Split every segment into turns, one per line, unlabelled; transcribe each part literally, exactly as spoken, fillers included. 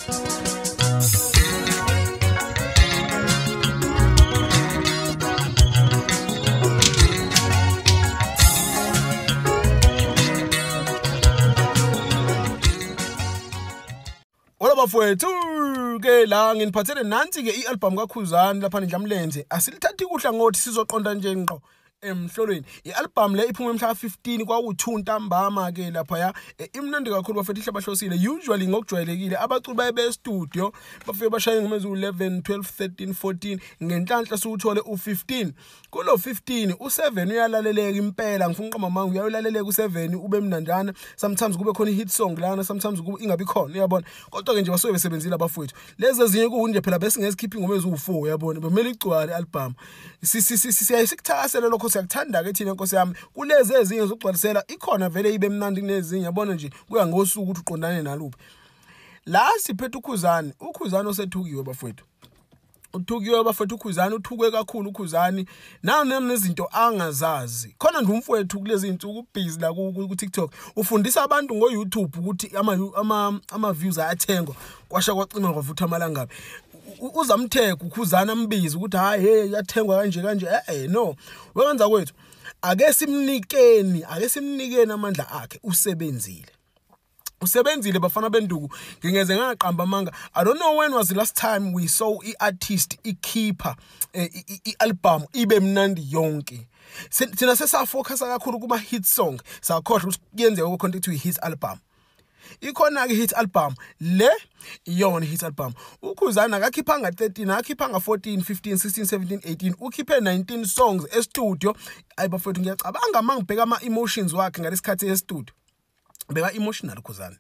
Bafowethu ke la nginiphathele nansi ke i-album kaKhuzani lapha eNdlamlenze asilithathi kuhla ngothi sizoqonda nje ngqo emhlolweni. I-album le iphuma mhla fifteen kwaku-two ntambama ke lapha ya imnandi kakhulu bafethu ihlabahlosile. Usually ngokujwayelekile abaculi baye be studio bafike bashaye ngomezi eleven twelve thirteen fourteen ngenhlanhla sukuthole u-fifteen. Kulo fifteen u-seven uyalaleleka impela ngifuna uqamba manga uyalaleleka u-seven ube mnandana. Sometimes kube khona i-hit song lana, sometimes kube ingabi khona uyabona. Kodwa ke nje basuke besebenzile abafowethu. Lezi ezinye kunje phela bese ngezikhiphi ngomezi u-four uyabona. Bemele igcwale i-album. Siyayisikuthakasela lokho siyakuthanda ke thina Nkosi yami. Kulezi ezinye zokugcwalisela ikhona vele ibe mnandi kunezinye yabona nje kuya ngosuku ukuthi uqondane naluphi. La siphethe uKhuzani, uKhuzani osethukiwe bafowethu. Uthukiwe bafethu uKhuzani uthukwe kakhulu uKhuzani nawo nezinto angazazi. Khona nje umfowethu kulezi insuku busy la ku TikTok ufundisa abantu ngo YouTube ukuthi ama ama ama views ayathengwa kwasha kwacima kwavutha amalangabi. Uzamtheka uKhuzani ambiza ukuthi hayi hey yathengwa kanje kanje eh no wenza kwethu ake simnikeni ake simnikeni amandla akhe usebenzile. Usebenzile bafana benduku ngingeze ngaqamba manga. I don't know when was the last time we saw i artist ikhipha i album ibe mnandi yonke. Thina sesa focus kakhulu kuma hit song sakhohlwa ukuthi kuyenzeka ukontent to hit album. Ikhona ke hit album le yona hit album. uKhuzani akakhipha nga thirteen akakhipha nga fourteen fifteen sixteen seventeen eighteen ukhiphe nineteen songs e studio. Ayibafethu ngiyacabanga mangibheka ama emotions wakhe ngalesikhathi e studio. Beka emotional Khuzani.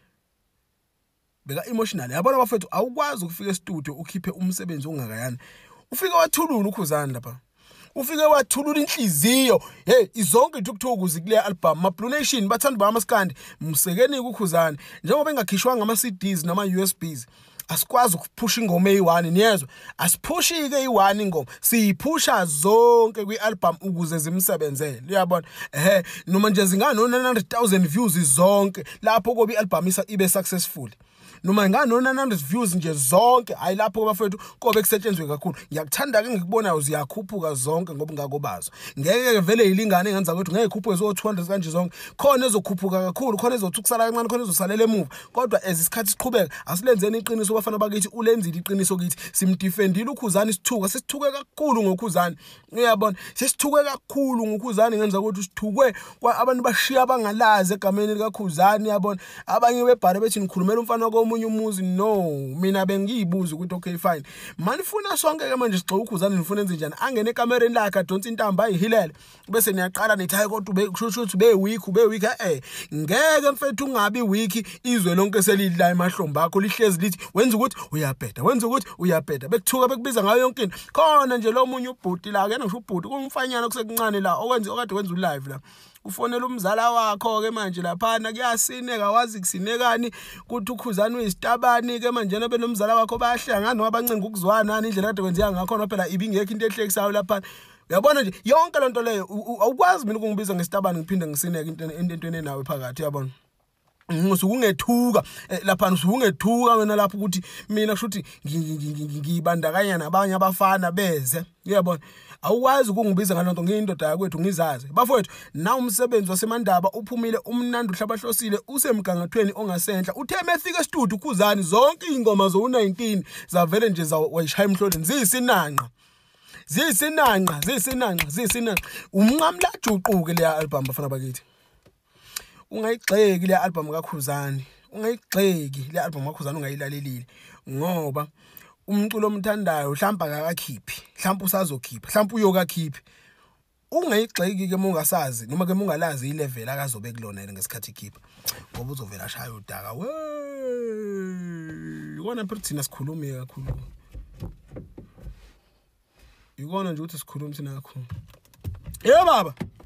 Beka emotional. Yabona bafethu awukwazi ukufika e studio ukhiphe umsebenzi ongakayani. Ufike wathulula uKhuzani lapha. Ufike wathulula inhliziyo. Hey izonke ithukuthuku zikule album. Ma Blue Nation bathanda ba amaskandi msekeni kuKhuzani. Njengoba engakhishwanga ama C Ds nama U S Bs. Asikwazi ukuphusha ingoma eyi-one niyezwa. Asiphushi ke i-one ingoma. Siyiphusha zonke kwi-album ukuze zimsebenzele. Uyabona? Ehe noma nje zingana no nine hundred thousand views zonke lapho kobe i-album isa ibe successful. Noma ngana no nine hundred views nje zonke hayi lapho bafethu kobe kusetshenzwe kakhulu. Ngiyakuthanda ke ngikubona uziyakhuphuka zonke ngoba ngakobazo. Ngeke vele ilingane engenza kwethu ngeke ikhuphuke zo two hundred kanje zonke. Khona ezokhuphuka kakhulu, khona ezothukusala kancane, khona ezosalela emuva. Kodwa ezisikhathi siqhubeka asilenzeni iqiniso bafana bakithi ulenzile iqiniso kithi. Simdefendile uKhuzani sithuka, sesithuke kakhulu ngoKhuzani. Uyabona? Sesithuke kakhulu ngoKhuzani ngenza ukuthi sithukwe kwa abantu bashiya abangalazi egameni likaKhuzani yabona. Abanye bebhare bethi nikhulumela umfana komunye umuzi. No, mina bengiyibuza ukuthi okay fine. Manifuna sonke ke manje sigxa uKhuzani nifuna enze njani? Angene ekamereni lakhe adonsa intamba ayihilele. Bese niyaqala nithi hayi kodwa ube kusho ukuthi ube weak ube weak eh. Ngeke mfethu ungabi weak izwe lonke selidla emahlombe akho lihlezi lithi wenza ukuthi uyabheda wenza ukuthi uyabheda bekuthuka bekubiza ngayo yonke into. Khona nje lo munye ubhuti la ke ngisho ubhuti kumfanyana kusekuncane la okwenza okade wenza ulive la. Ufonela umzala wakho ke manje laphana kuyasineka wazi kusinekani kuthi uKhuzani uyisitabani ke manje nobe nomzala wakho bayahlangana ngoba bancenga ukuzwana indlela kade kwenzeka ngakho no phela ibingekho into ehlekisayo laphana. Uyabona nje yonke lento leyo awukwazi mina ukungibiza ngesitabani ngiphinde ngisineke into entweni nawe phakathi yabona. Ngisukungethuka lapha ngisukungethuka wena lapho ukuthi mina kusho ukuthi ngibandakanya nabanye abafana beze uyabona. Awukwazi ukungibiza ngalonto ngiyindoda yakwethu ngizaze bafowethu na umsebenzi wasemandaba uphumile umnandi uhlabahlosile usemgangathweni ongasenhla. Utheme efika e studio uKhuzani zonke ingoma zo nineteen zavele nje zawayishaya emhloleni ziyisinanqa ziyisinanqa ziyisinanqa ziyisinanqa. Umnqamla juquke le album bafana bakithi. Ungayigxeki le album kaKhuzani, ungayigxeki le album kaKhuzani ungayilalelile ngoba umculo omthandayo mhlamba akakhiphi, mhlamba usazokhipha, mhlamba uyokakhiphi. Ungayigxeki ke mongasazi noma ke mongalazi ilevel akazobe kulona ngesikhathi ikhipha ngoba uzovela ashaya udaka we. Yikona phela thina sikhulume kakhulu. Yikona nje ukuthi sikhulume thina kakhulu. Yebo baba.